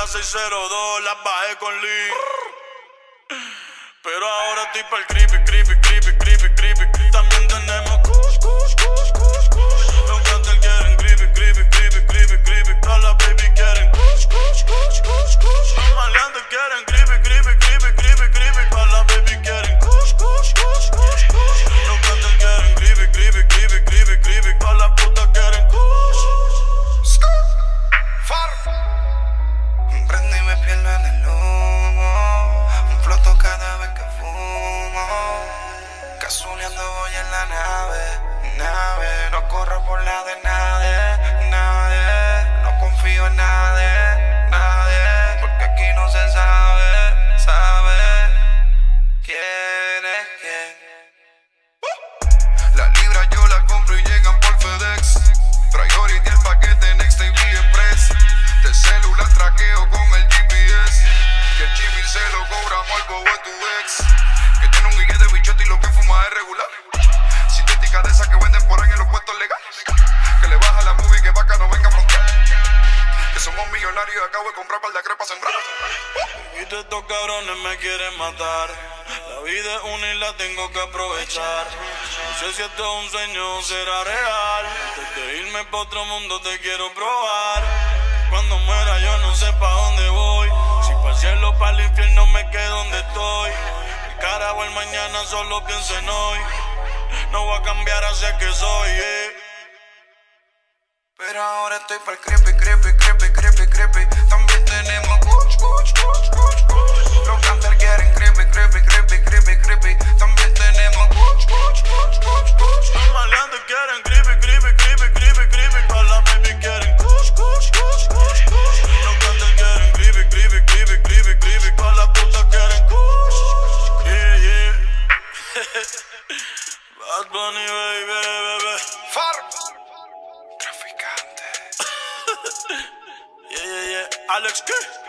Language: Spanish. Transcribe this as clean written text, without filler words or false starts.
la 602, las bajé con Lee. Pero ahora estoy pa'l creepy. También tenemos kush. Los canters quieren creepy. Todas las baby quieren kush. Los maleantes quieren creepy. Todas las baby quieren kush. Los canters quieren creepy. Todas las putas quieren kush. Prendo y me pierdo en el humo. Floto cada vez que fumo. Casuleando voy en la nave. No corro por la de nadie. No confío en nadie. Porque aquí no se sabe quién es quién. La libra yo la compro y llegan por FedEx. Priority el paquete Next TV Express. De celular traqueo con el GPS. Que el Jimmy se lo cobramos al bobo de tu ex. Que tiene un guille de bichote y lo que fuma es regular. Sintética de esa que venden por ahí en los puestos legales. Que le baja la movie que vaca no venga a frontear. Que somos millonarios y acabo de comprar par de crepas sembradas. Y todos estos cabrones me quieren matar. La vida es una y la tengo que aprovechar. No sé si esto es un sueño o será real. Antes de irme pa' otro mundo te quiero probar. Cuando muera yo no sé pa' dónde voy. Si pa'l cielo o pa'l infierno me quedo donde estoy. El carajo el mañana solo pienso en hoy. No voy a cambiar hacia que soy, Pero ahora estoy pa'l creepy. También tenemos kush. Los canters quieren creepy. También tenemos kush. Los maleantes quieren creepy. Todas las baby quieren kush. Los canters quieren creepy. Todas las putas quieren kush. Yeah. Bad Bunny, baby. Traficante. Yeah. Alex, ¿qué?